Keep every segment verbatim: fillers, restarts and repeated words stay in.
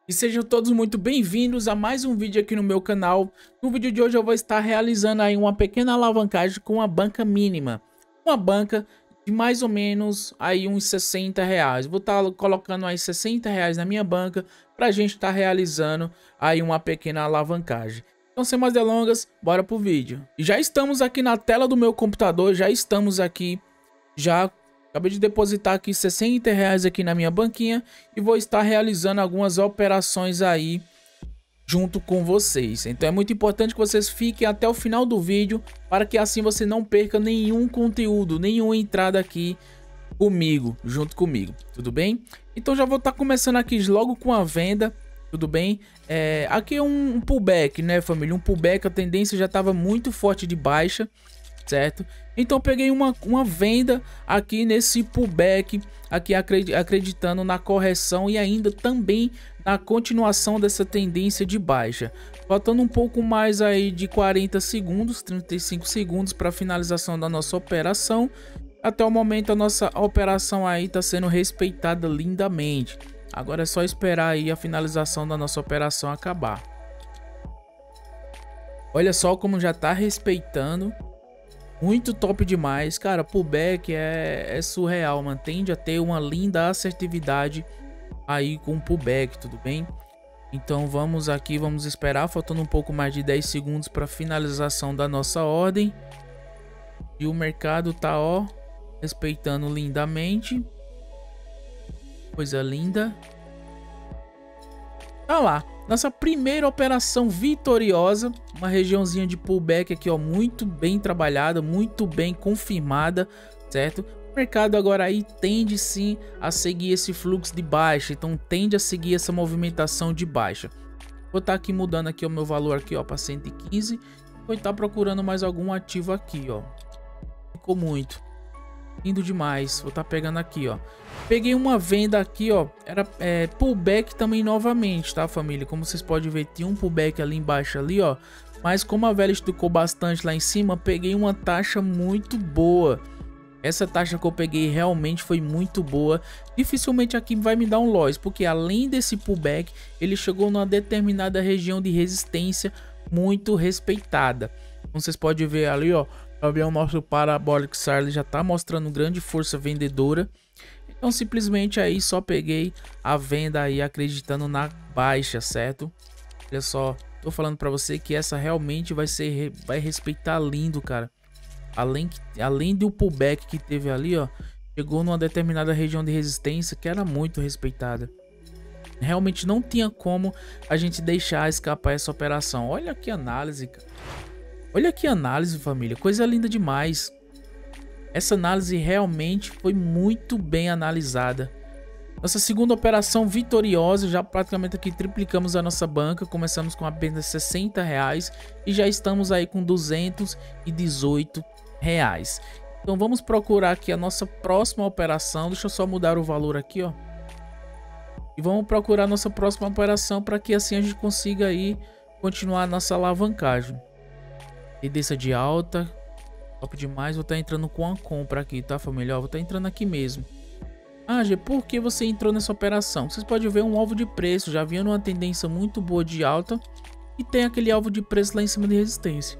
E sejam todos muito bem-vindos a mais um vídeo aqui no meu canal. No vídeo de hoje eu vou estar realizando aí uma pequena alavancagem com uma banca mínima. Uma banca de mais ou menos aí uns sessenta reais. Vou estar colocando aí sessenta reais na minha banca para a gente estar realizando aí uma pequena alavancagem. Então, sem mais delongas, bora pro vídeo. E já estamos aqui na tela do meu computador, já estamos aqui, já... Acabei de depositar aqui sessenta reais aqui na minha banquinha e vou estar realizando algumas operações aí junto com vocês. Então é muito importante que vocês fiquem até o final do vídeo para que assim você não perca nenhum conteúdo, nenhuma entrada aqui comigo, junto comigo, tudo bem? Então já vou estar começando aqui logo com a venda, tudo bem? É, aqui é um, um pullback, né, família? Um pullback, a tendência já estava muito forte de baixa, certo? Então eu peguei uma, uma venda aqui nesse pullback, aqui acreditando na correção e ainda também na continuação dessa tendência de baixa. Faltando um pouco mais aí de quarenta segundos, trinta e cinco segundos para a finalização da nossa operação. Até o momento a nossa operação aí está sendo respeitada lindamente. Agora é só esperar aí a finalização da nossa operação acabar. Olha só como já está respeitando. Muito top demais, cara. Pullback é, é surreal, mano. Tende a ter uma linda assertividade aí com o pullback, tudo bem? Então vamos aqui, vamos esperar, faltando um pouco mais de dez segundos para finalização da nossa ordem. E o mercado tá, ó, respeitando lindamente. Coisa linda. Tá lá. Nossa primeira operação vitoriosa, uma regiãozinha de pullback aqui, ó, muito bem trabalhada, muito bem confirmada, certo? O mercado agora aí tende sim a seguir esse fluxo de baixa, então tende a seguir essa movimentação de baixa. Vou estar aqui mudando aqui o meu valor aqui, ó, para cento e quinze, vou estar procurando mais algum ativo aqui, ó. Ficou muito. Lindo demais, vou estar pegando aqui, ó. Peguei uma venda aqui, ó. Era é, pullback também novamente, tá, família? Como vocês podem ver, tinha um pullback ali embaixo ali, ó. Mas como a vela esticou bastante lá em cima, peguei uma taxa muito boa. Essa taxa que eu peguei realmente foi muito boa. Dificilmente aqui vai me dar um loss, porque além desse pullback, ele chegou numa determinada região de resistência muito respeitada. Como vocês podem ver ali, ó. O nosso Parabolic Sarli já tá mostrando grande força vendedora. Então simplesmente aí só peguei a venda aí acreditando na baixa, certo? Olha só, tô falando para você que essa realmente vai ser vai respeitar lindo, cara. Além que além do pullback que teve ali, ó, chegou numa determinada região de resistência que era muito respeitada. Realmente não tinha como a gente deixar escapar essa operação. Olha que análise, cara. Olha que análise, família, coisa linda demais. Essa análise realmente foi muito bem analisada. Nossa segunda operação vitoriosa, já praticamente aqui triplicamos a nossa banca. Começamos com apenas sessenta reais e já estamos aí com duzentos e dezoito reais. Então vamos procurar aqui a nossa próxima operação. Deixa eu só mudar o valor aqui, ó. E vamos procurar a nossa próxima operação para que assim a gente consiga aí continuar a nossa alavancagem. Tendência de alta, top demais. Vou estar entrando com a compra aqui, tá, família? Vou estar entrando aqui mesmo. Ah, G, por que você entrou nessa operação? Vocês podem ver um alvo de preço, já vindo uma tendência muito boa de alta e tem aquele alvo de preço lá em cima de resistência.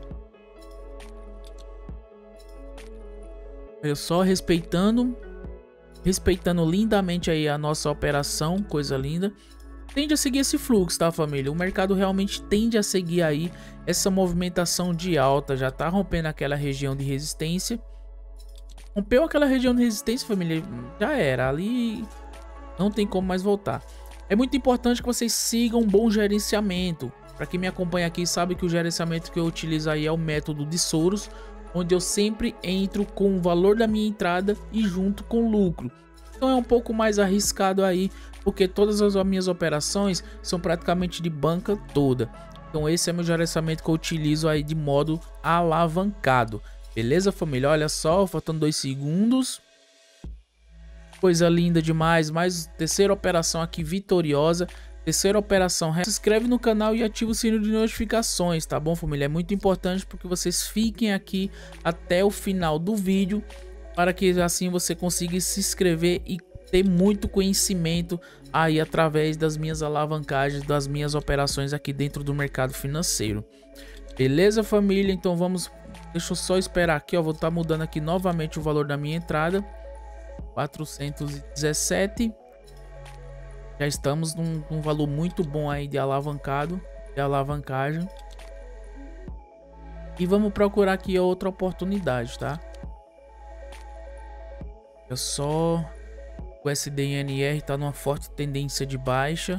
Olha só, respeitando, respeitando lindamente aí a nossa operação, coisa linda. Tende a seguir esse fluxo, tá, família? O mercado realmente tende a seguir aí essa movimentação de alta. Já tá rompendo aquela região de resistência. Rompeu aquela região de resistência, família, já era. Ali não tem como mais voltar. É muito importante que vocês sigam um bom gerenciamento. Para quem me acompanha aqui sabe que o gerenciamento que eu utilizo aí é o método de Soros, onde eu sempre entro com o valor da minha entrada e junto com o lucro. Então é um pouco mais arriscado aí, porque todas as minhas operações são praticamente de banca toda. Então esse é meu gerenciamento que eu utilizo aí de modo alavancado. Beleza, família? Olha só, faltando dois segundos. Coisa linda demais. Mais terceira operação aqui vitoriosa. Terceira operação. Se inscreve no canal e ativa o sino de notificações, tá bom, família? É muito importante porque vocês fiquem aqui até o final do vídeo, para que assim você consiga se inscrever e ter muito conhecimento aí através das minhas alavancagens, das minhas operações aqui dentro do mercado financeiro. Beleza, família? Então vamos, deixa eu só esperar aqui, ó, vou estar mudando aqui novamente o valor da minha entrada, quatrocentos e dezessete. Já estamos num, num valor muito bom aí de alavancado, de alavancagem. E vamos procurar aqui outra oportunidade, tá? É só o S D N R tá numa forte tendência de baixa.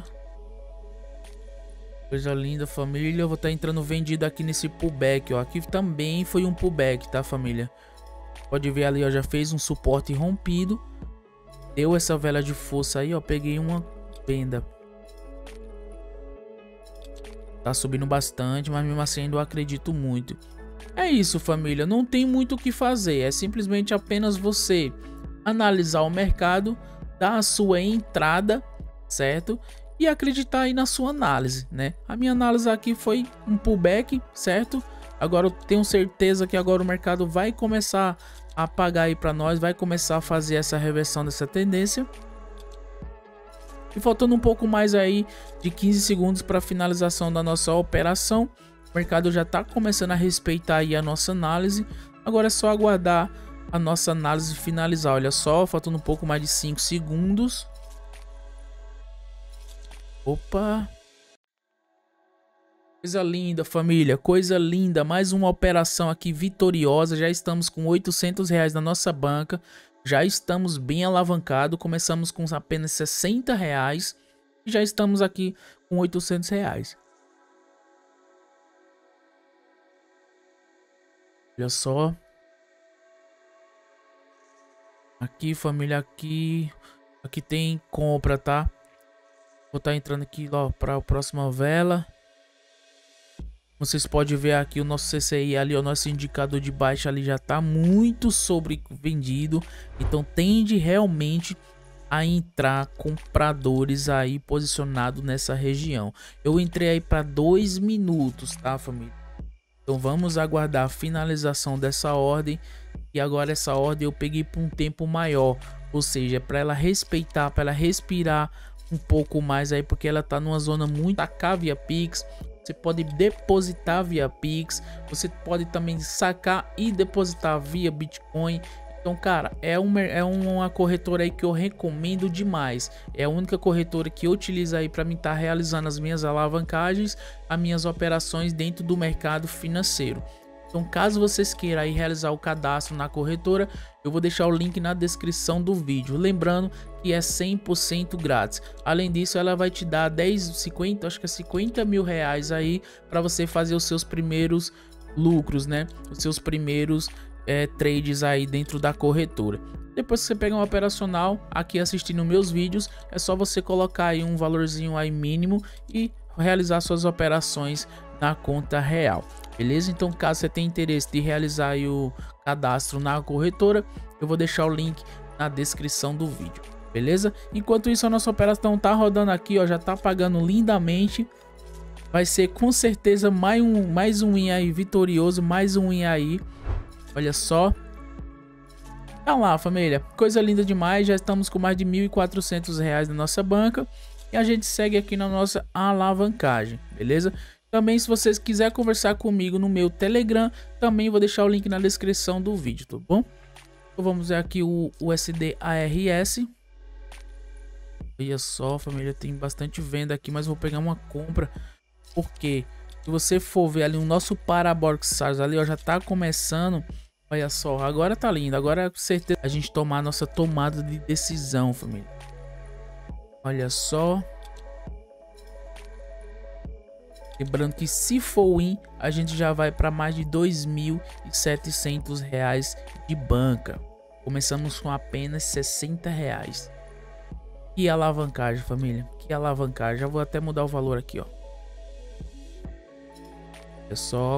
Coisa linda, família. Eu vou estar entrando vendido aqui nesse pullback, ó. Aqui também foi um pullback, tá, família? Pode ver ali, ó, já fez um suporte rompido. Deu essa vela de força aí, ó. Peguei uma venda. Tá subindo bastante, mas mesmo assim ainda eu acredito muito. É isso, família. Não tem muito o que fazer. É simplesmente apenas você analisar o mercado, dar a sua entrada, certo? E acreditar aí na sua análise, né? A minha análise aqui foi um pullback, certo? Agora eu tenho certeza que agora o mercado vai começar a pagar aí para nós, vai começar a fazer essa reversão dessa tendência. E faltando um pouco mais aí de quinze segundos para a finalização da nossa operação, o mercado já está começando a respeitar aí a nossa análise. Agora é só aguardar a nossa análise finalizar. Olha só, faltando um pouco mais de cinco segundos. Opa! Coisa linda, família, coisa linda. Mais uma operação aqui vitoriosa. Já estamos com oitocentos reais na nossa banca. Já estamos bem alavancados. Começamos com apenas sessenta reais. E já estamos aqui com oitocentos reais. Olha só. Aqui, família, aqui. Aqui tem compra, tá? Vou estar entrando aqui, ó, para a próxima vela. Vocês podem ver aqui o nosso C C I ali, o nosso indicador de baixa ali já está muito sobrevendido. Então tende realmente a entrar compradores aí posicionados nessa região. Eu entrei aí para dois minutos, tá, família? Então vamos aguardar a finalização dessa ordem. E agora essa ordem eu peguei por um tempo maior. Ou seja, para ela respeitar, para ela respirar um pouco mais aí, porque ela tá numa zona muito tacar via Pix. Você pode depositar via Pix, você pode também sacar e depositar via Bitcoin. Então, cara, é uma, é uma corretora aí que eu recomendo demais. É a única corretora que eu utilizo aí para mim estar tá realizando as minhas alavancagens, as minhas operações dentro do mercado financeiro. Então, caso vocês queiram aí realizar o cadastro na corretora, eu vou deixar o link na descrição do vídeo. Lembrando que é cem por cento grátis. Além disso, ela vai te dar dez, cinquenta, acho que é cinquenta mil reais aí para você fazer os seus primeiros lucros, né? Os seus primeiros é, trades aí dentro da corretora. Depois que você pegar um operacional aqui assistindo meus vídeos, é só você colocar aí um valorzinho aí mínimo e realizar suas operações na conta real. Beleza? Então, caso você tenha interesse de realizar aí o cadastro na corretora, eu vou deixar o link na descrição do vídeo. Beleza? Enquanto isso, a nossa operação tá rodando aqui, ó, já tá pagando lindamente. Vai ser com certeza mais um, mais um win aí vitorioso, mais um win aí. Olha só. Tá lá, família. Coisa linda demais. Já estamos com mais de mil e quatrocentos reais na nossa banca. E a gente segue aqui na nossa alavancagem, beleza? Também, se vocês quiserem conversar comigo no meu Telegram, também vou deixar o link na descrição do vídeo, tá bom? Então vamos ver aqui o U S D A R S. Olha só, família, tem bastante venda aqui, mas vou pegar uma compra. Porque se você for ver ali o nosso Parabolic Stars ali, ó, já tá começando. Olha só, agora tá lindo. Agora é com certeza a gente tomar a nossa tomada de decisão, família. Olha só. Lembrando que se for win, a gente já vai para mais de dois mil e setecentos reais de banca. Começamos com apenas sessenta reais. Que alavancagem, família. Que alavancagem. Já vou até mudar o valor aqui, ó. É só.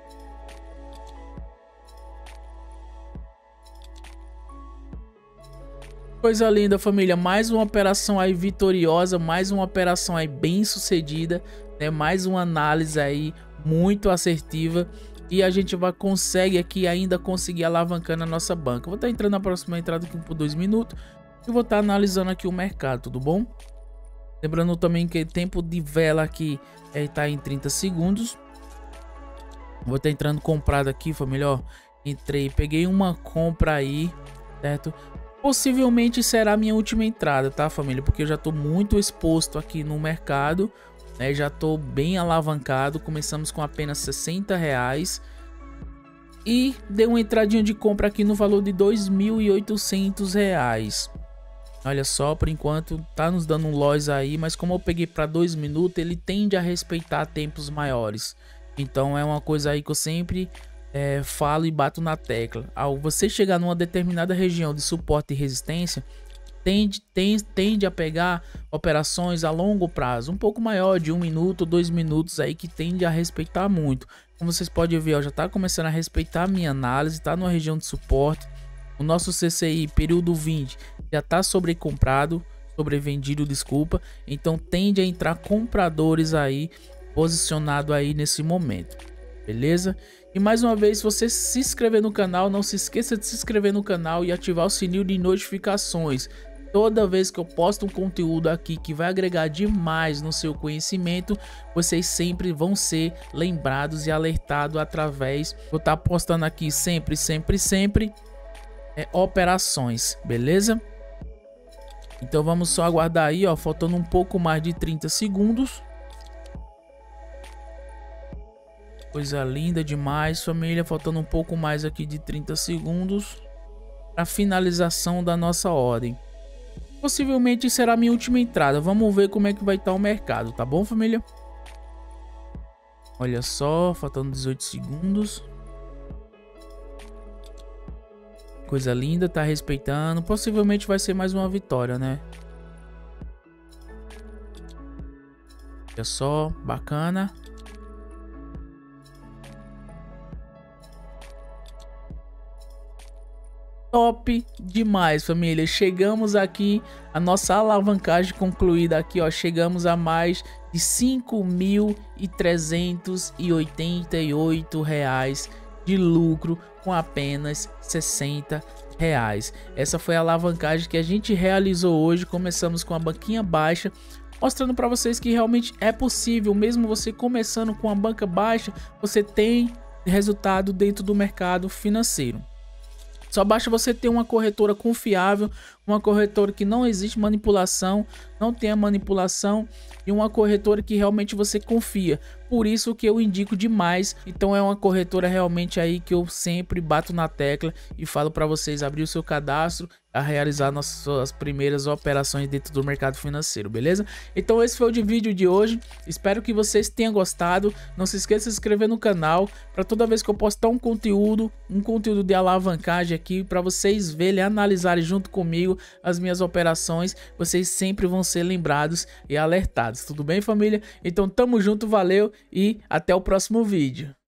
Coisa linda, família. Mais uma operação aí vitoriosa. Mais uma operação aí bem sucedida. Né? Mais uma análise aí muito assertiva. E a gente vai consegue aqui ainda conseguir alavancando a nossa banca. Vou estar entrando na próxima entrada aqui por dois minutos. e vou estar analisando aqui o mercado, tudo bom? Lembrando também que o tempo de vela aqui é, tá em trinta segundos. Vou estar entrando comprado aqui, família, ó. Entrei, peguei uma compra aí, certo? Possivelmente será a minha última entrada, tá, família? Porque eu já tô muito exposto aqui no mercado, né? Já tô bem alavancado. Começamos com apenas sessenta reais. E dei uma entradinha de compra aqui no valor de dois mil e oitocentos reais. Olha só, por enquanto tá nos dando um loss aí, mas como eu peguei para dois minutos, ele tende a respeitar tempos maiores. Então é uma coisa aí que eu sempre é, falo e bato na tecla. Ao você chegar numa determinada região de suporte e resistência, tende, tende, tende a pegar operações a longo prazo, um pouco maior, de um minuto, dois minutos aí, que tende a respeitar muito. Como vocês podem ver, ó, já tá começando a respeitar a minha análise, tá numa região de suporte. O nosso C C I período vinte já está sobrecomprado, sobrevendido, desculpa. Então tende a entrar compradores aí, posicionado aí nesse momento, beleza? E mais uma vez, se você se inscrever no canal, não se esqueça de se inscrever no canal e ativar o sininho de notificações. Toda vez que eu posto um conteúdo aqui que vai agregar demais no seu conhecimento, vocês sempre vão ser lembrados e alertados através, vou estar postando aqui sempre, sempre, sempre. É, operações, beleza? Então vamos só aguardar aí, ó, faltando um pouco mais de trinta segundos. Coisa linda demais, família, faltando um pouco mais aqui de trinta segundos para finalização da nossa ordem. Possivelmente será a minha última entrada. Vamos ver como é que vai estar o mercado, tá bom, família? Olha só, faltando dezoito segundos. Coisa linda, tá respeitando. Possivelmente vai ser mais uma vitória, né? Olha só, bacana. Top demais, família. Chegamos aqui, a nossa alavancagem concluída aqui, ó. Chegamos a mais de cinco mil trezentos e oitenta e oito reais de lucro com apenas sessenta reais. Essa foi a alavancagem que a gente realizou hoje. Começamos com a banquinha baixa, mostrando para vocês que realmente é possível, mesmo você começando com a banca baixa, você tem resultado dentro do mercado financeiro. Só basta você ter uma corretora confiável, uma corretora que não existe manipulação, não tenha manipulação, e uma corretora que realmente você confia. Por isso que eu indico demais. Então é uma corretora realmente aí que eu sempre bato na tecla e falo para vocês abrir o seu cadastro, a realizar nossas primeiras operações dentro do mercado financeiro, beleza? Então esse foi o de vídeo de hoje. Espero que vocês tenham gostado. Não se esqueça de se inscrever no canal para toda vez que eu postar um conteúdo, um conteúdo de alavancagem aqui, para vocês verem, analisarem junto comigo as minhas operações, vocês sempre vão ser lembrados e alertados. Tudo bem, família? Então tamo junto, valeu e até o próximo vídeo.